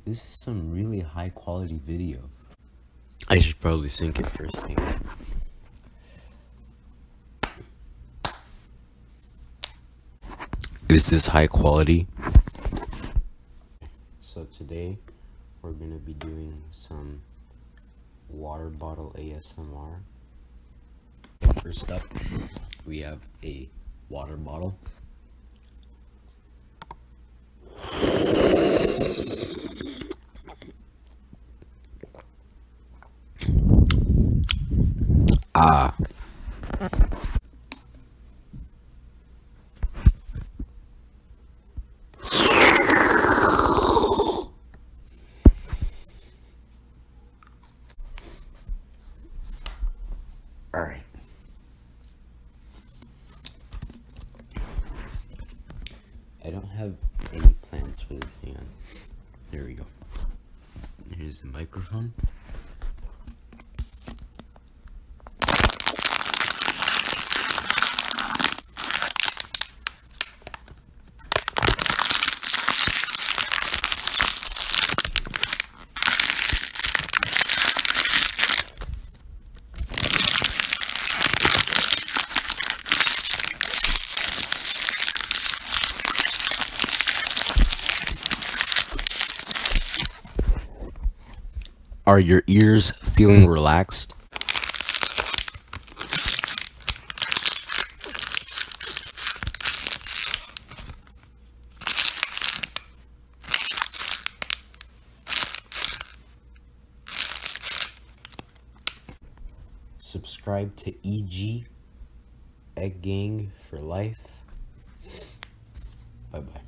This is some really high quality video. I should probably sync it first. Hang on. Is this high quality? So today we're gonna be doing some water bottle ASMR. First up, we have a water bottle. Alright. I don't have any plans for this. Hang on. There we go. Here's the microphone. Are your ears feeling relaxed? Subscribe to EG Egg Gang for life. Bye bye.